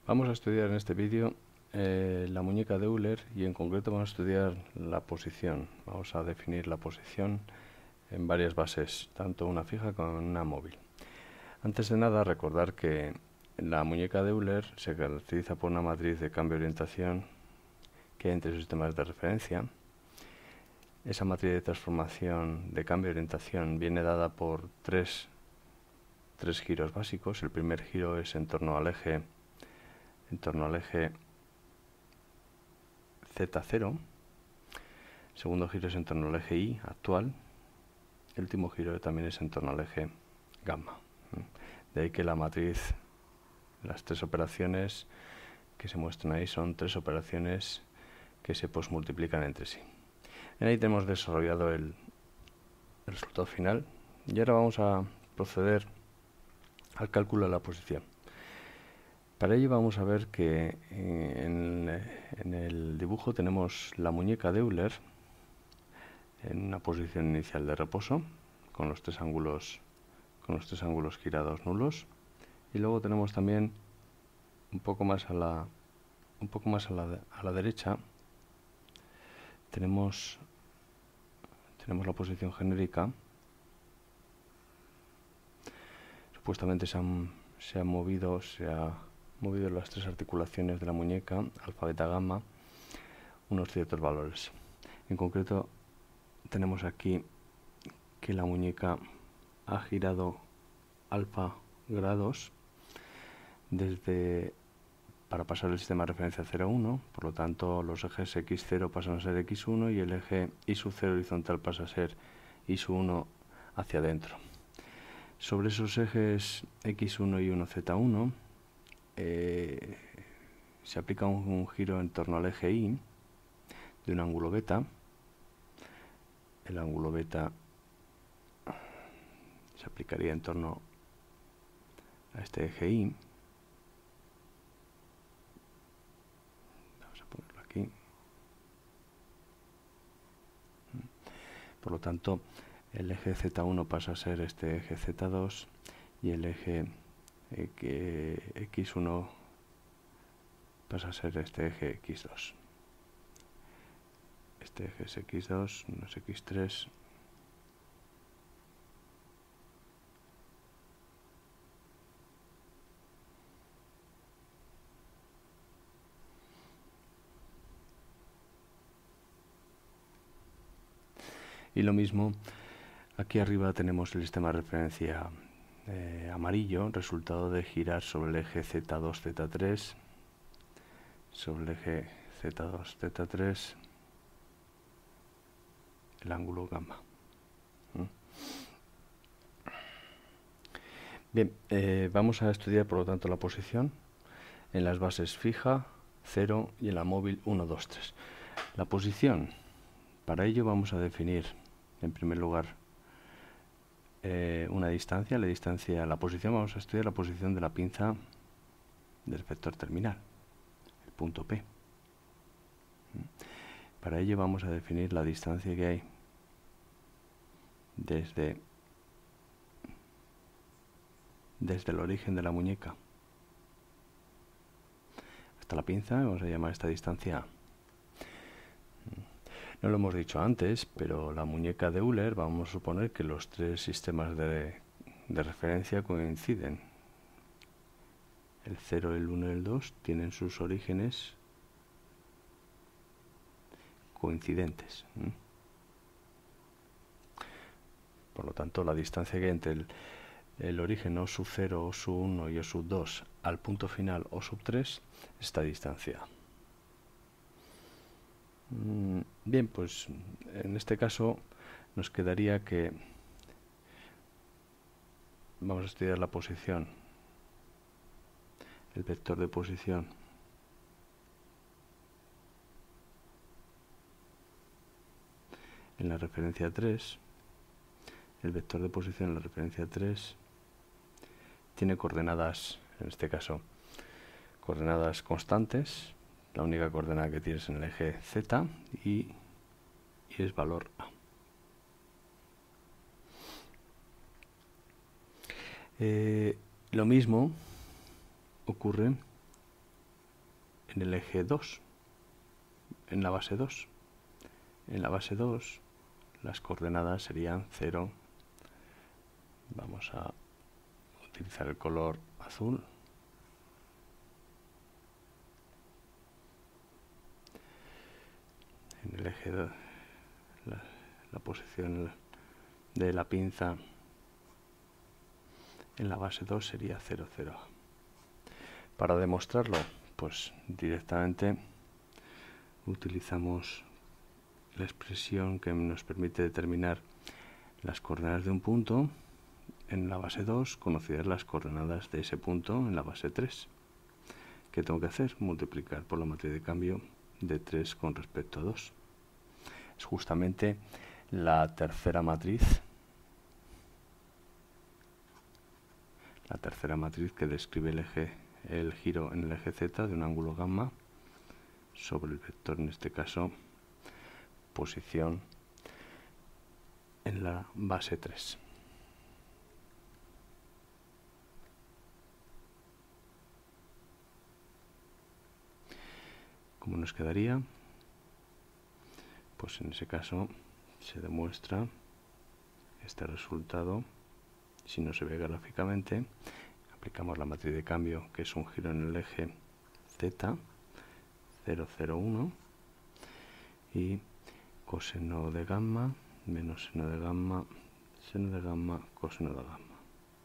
Vamos a estudiar en este vídeo la muñeca de Euler y en concreto vamos a estudiar la posición. Vamos a definir la posición en varias bases, tanto una fija como una móvil. Antes de nada, recordar que la muñeca de Euler se caracteriza por una matriz de cambio de orientación que hay entre sus sistemas de referencia. Esa matriz de transformación de cambio de orientación viene dada por tres giros básicos. El primer giro es en torno al eje Z0. El segundo giro es en torno al eje Y actual. El último giro también es en torno al eje gamma. De ahí que la matriz, las tres operaciones que se muestran ahí son tres operaciones que se posmultiplican entre sí. En ahí tenemos desarrollado el resultado final y ahora vamos a proceder al cálculo de la posición. Para ello vamos a ver que en el dibujo tenemos la muñeca de Euler en una posición inicial de reposo con los tres ángulos girados nulos, y luego tenemos también un poco más a la derecha tenemos la posición genérica. Supuestamente se han movido las tres articulaciones de la muñeca, alfa, beta, gamma, unos ciertos valores. En concreto tenemos aquí que la muñeca ha girado alfa grados para pasar el sistema de referencia 0 a 1, por lo tanto los ejes x0 pasan a ser x1 y el eje y0 horizontal pasa a ser y1 hacia adentro. Sobre esos ejes x1 y 1 z1 se aplica un giro en torno al eje y de un ángulo beta. El ángulo beta se aplicaría en torno a este eje y. Vamos a ponerlo aquí. Por lo tanto, el eje Z1 pasa a ser este eje Z2 y el eje X1 pasa a ser este eje X2. Este eje es X2, no es X3. Y lo mismo, aquí arriba tenemos el sistema de referencia amarillo, resultado de girar sobre el eje Z2, Z3, sobre el eje Z2, Z3, el ángulo gamma. Bien, vamos a estudiar por lo tanto la posición en las bases fija, 0 y en la móvil 1, 2, 3. La posición, para ello vamos a definir en primer lugar una distancia. La posición, vamos a estudiar la posición de la pinza del vector terminal, el punto P. Para ello vamos a definir la distancia que hay desde el origen de la muñeca hasta la pinza. Vamos a llamar esta distancia A. No lo hemos dicho antes, pero la muñeca de Euler, vamos a suponer que los tres sistemas de referencia coinciden. El 0, el 1 y el 2 tienen sus orígenes coincidentes. Por lo tanto, la distancia que hay entre el origen O sub 0, O sub 1 y O sub 2 al punto final O sub 3, esta distancia. Bien, pues en este caso nos quedaría que vamos a estudiar la posición, el vector de posición en la referencia 3. El vector de posición en la referencia 3 tiene coordenadas, en este caso, coordenadas constantes. La única coordenada que tienes en el eje Z y es valor A. Lo mismo ocurre en el eje 2, en la base 2. En la base 2 las coordenadas serían 0. Vamos a utilizar el color azul. En el eje 2, la posición de la pinza en la base 2 sería 0, 0. Para demostrarlo, pues directamente utilizamos la expresión que nos permite determinar las coordenadas de un punto en la base 2, conocidas las coordenadas de ese punto en la base 3. ¿Qué tengo que hacer? Multiplicar por la matriz de cambio de 3 con respecto a 2. Es justamente la tercera matriz que describe el giro en el eje Z de un ángulo gamma sobre el vector, en este caso, posición en la base 3. ¿Cómo nos quedaría? Pues en ese caso se demuestra este resultado. Si no se ve gráficamente, aplicamos la matriz de cambio, que es un giro en el eje Z, 0, 0, 1, y coseno de gamma menos seno de gamma, coseno de gamma,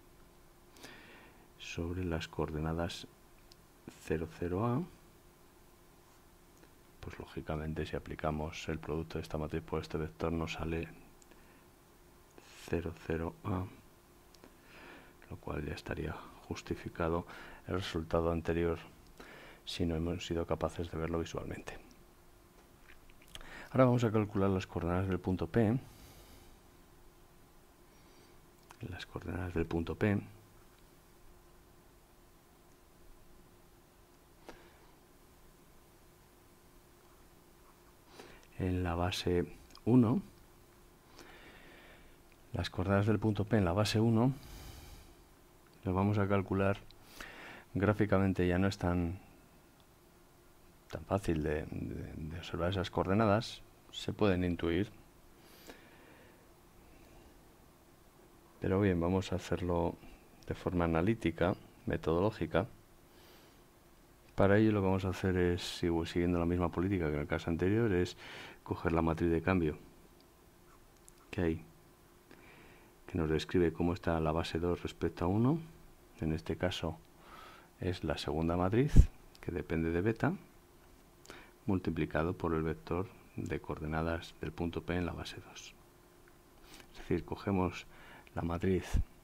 sobre las coordenadas 0, 0A. Pues lógicamente, si aplicamos el producto de esta matriz por este vector, nos sale 0, 0A, lo cual ya estaría justificado el resultado anterior si no hemos sido capaces de verlo visualmente. Ahora vamos a calcular las coordenadas del punto P. Las coordenadas del punto P en la base 1. Las coordenadas del punto P en la base 1 las vamos a calcular gráficamente. Ya no es tan fácil de observar esas coordenadas, se pueden intuir, pero bien, vamos a hacerlo de forma analítica, metodológica. Para ello lo que vamos a hacer es, siguiendo la misma política que en el caso anterior, es coger la matriz de cambio que hay, que nos describe cómo está la base 2 respecto a 1. En este caso es la segunda matriz, que depende de beta, multiplicado por el vector de coordenadas del punto P en la base 2. Es decir, cogemos la matriz,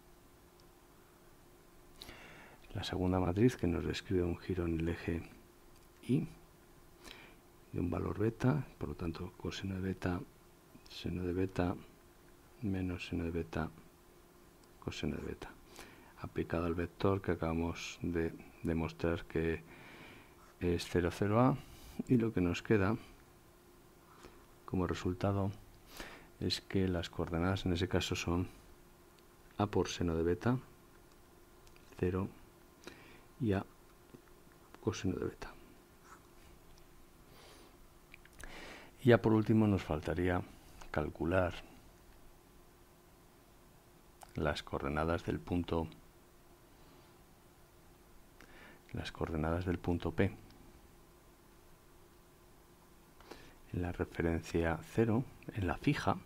la segunda matriz, que nos describe un giro en el eje Y de un valor beta, por lo tanto coseno de beta, seno de beta, menos seno de beta, coseno de beta, aplicado al vector que acabamos de demostrar que es 0, 0A, y lo que nos queda como resultado es que las coordenadas en ese caso son A por seno de beta, 0, y A coseno de beta. Y ya por último nos faltaría calcular las coordenadas del punto P en la referencia 0, en la fija,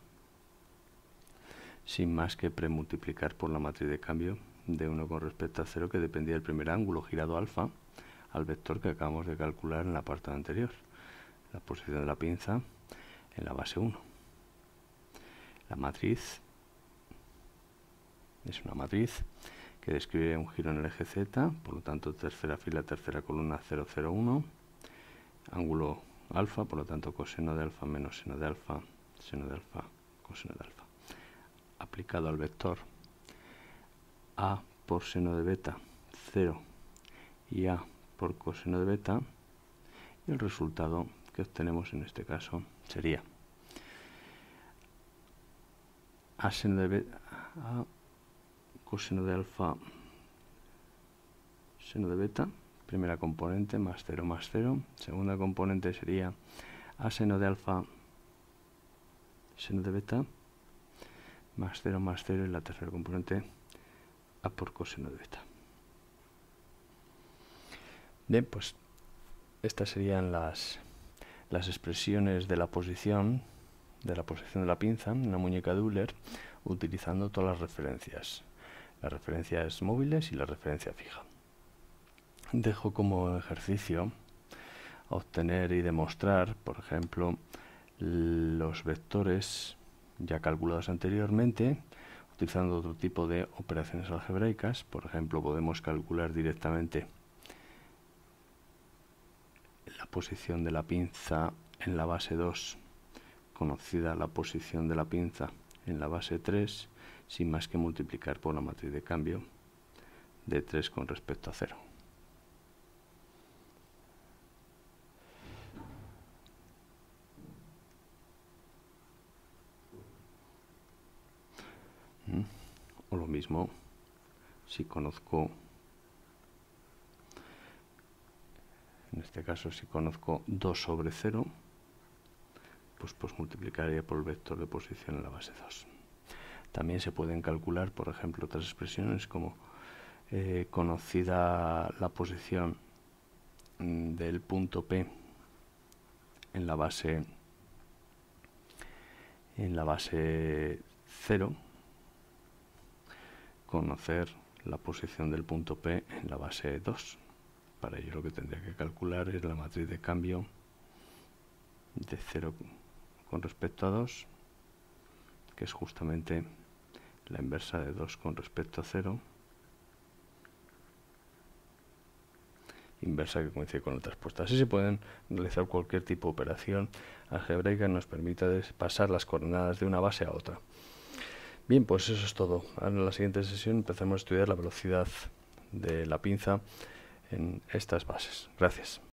sin más que premultiplicar por la matriz de cambio de 1 con respecto a 0, que dependía del primer ángulo girado alfa, al vector que acabamos de calcular en la parte anterior, la posición de la pinza en la base 1. La matriz es una matriz que describe un giro en el eje Z, por lo tanto tercera fila, tercera columna, 0, 0, 1, ángulo alfa, por lo tanto coseno de alfa menos seno de alfa, coseno de alfa, aplicado al vector A por seno de beta, 0, y A por coseno de beta, y el resultado que obtenemos en este caso sería A seno de beta, A coseno de alfa, seno de beta, Primera componente más 0 más 0. Segunda componente sería a seno de alfa seno de beta más 0 más 0. Y la tercera componente a por coseno de beta. Bien, pues estas serían las expresiones de la posición de la pinza en una muñeca de Euler, utilizando todas las referencias móviles y la referencia fija. Dejo como ejercicio obtener y demostrar, por ejemplo, los vectores ya calculados anteriormente, utilizando otro tipo de operaciones algebraicas. Por ejemplo, podemos calcular directamente la posición de la pinza en la base 2, conocida la posición de la pinza en la base 3, sin más que multiplicar por la matriz de cambio de 3 con respecto a 0. O lo mismo, si conozco, en este caso si conozco 2 sobre 0, pues multiplicaría por el vector de posición en la base 2. También se pueden calcular, por ejemplo, otras expresiones como conocida la posición del punto P en la base 0, conocer la posición del punto P en la base 2. Para ello lo que tendría que calcular es la matriz de cambio de 0 con respecto a 2, que es justamente la inversa de 2 con respecto a 0, inversa que coincide con la respuesta. Así se pueden realizar cualquier tipo de operación algebraica que nos permita pasar las coordenadas de una base a otra. Bien, pues eso es todo. Ahora en la siguiente sesión empezamos a estudiar la velocidad de la pinza en estas bases. Gracias.